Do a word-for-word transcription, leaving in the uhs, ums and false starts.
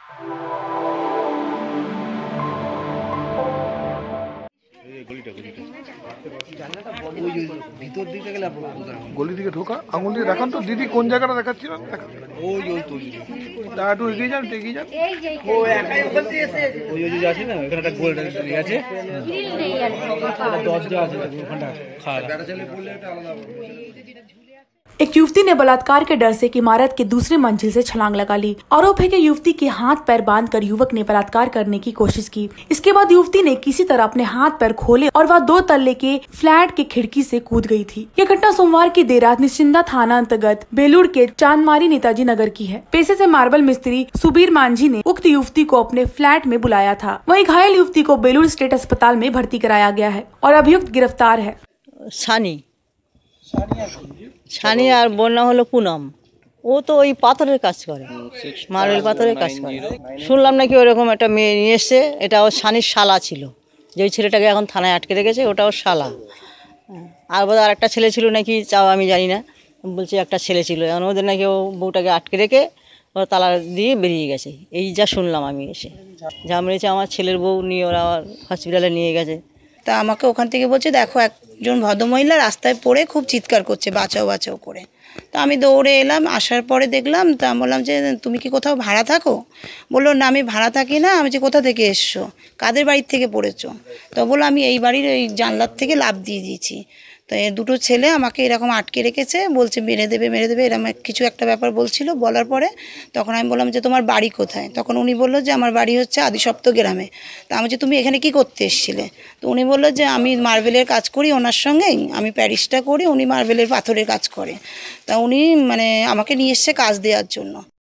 গলি দিকে ঢোকা আঙুল দিয়ে দেখান তো দিদি কোন জায়গাটা দেখাচ্ছিলেন ওই ওই তো তা একটু এগিয়ে যান এগিয়ে যান ও একাই ওখান থেকে এসে ওই ওই যে আছে না এখানে একটা গোল আছে গ্রিল নেই আর দরজা আছে ওখানটা খাড়া গাড়ি চলে বললে এটা আলাদা। एक युवती ने बलात्कार के डर से एक इमारत के दूसरी मंजिल से छलांग लगा ली। आरोप है कि युवती के हाथ पैर बांधकर युवक ने बलात्कार करने की कोशिश की। इसके बाद युवती ने किसी तरह अपने हाथ पैर खोले और वह दो तल्ले के फ्लैट के खिड़की से कूद गई थी। यह घटना सोमवार की देर रात निश्चिंदा थाना अंतर्गत बेलूर के चांदमारी नेताजी नगर की है। पेशे से मार्बल मिस्त्री सुबीर मांझी ने उक्त युवती को अपने फ्लैट में बुलाया था। वहीं घायल युवती को बेलूर स्टेट अस्पताल में भर्ती कराया गया है और अभियुक्त गिरफ्तार है। सानी ছানি আর বন্যা হলো পুনম, ও তো ওই পাথরের কাজ করে, মার্বেল পাথরের কাজ করে। শুনলাম নাকি ওরকম একটা মেয়ে নিয়ে এসছে, এটা ওর সানির শালা ছিল, যে ওই ছেলেটাকে এখন থানায় আটকে রেখেছে ওটা ওর শালা। আর বোধহয় আর একটা ছেলে ছিল নাকি, চাও আমি জানি না, বলছে একটা ছেলে ছিল, এখন ওদের নাকি ও বউটাকে আটকে রেখে ওরা তালা দিয়ে বেরিয়ে গেছে। এই যা শুনলাম আমি এসে, যা মেরেছে আমার ছেলের বউ নিয়ে ওরা হসপিটালে নিয়ে গেছে। তা আমাকে ওখান থেকে বলছে দেখো একজন ভদ্রমহিলা রাস্তায় পড়ে খুব চিৎকার করছে বাঁচাও বাঁচাও করে। তো আমি দৌড়ে এলাম, আসার পরে দেখলাম, তা বললাম যে তুমি কি কোথাও ভাড়া থাকো? বললো না আমি ভাড়া থাকি না। আমি যে কোথা থেকে এসছো, কাদের বাড়ির থেকে পড়েছো? তো বললো আমি এই বাড়ির ওই জানলার থেকে লাফ দিয়ে দিয়েছি। তো এই দুটো ছেলে আমাকে এরকম আটকে রেখেছে, বলছে মেরে দেবে মেরে দেবে এরকম কিছু একটা ব্যাপার বলছিল। বলার পরে তখন আমি বললাম যে তোমার বাড়ি কোথায়? তখন উনি বললো যে আমার বাড়ি হচ্ছে আদিসপ্ত গ্রামে। তা আমি যে তুমি এখানে কি করতে এসেছিলে? তো উনি বললো যে আমি মার্বেলের কাজ করি ওনার সঙ্গেই, আমি প্যারিসটা করি, উনি মার্বেলের পাথরের কাজ করে। তা উনি মানে আমাকে নিয়ে এসছে কাজ দেওয়ার জন্য।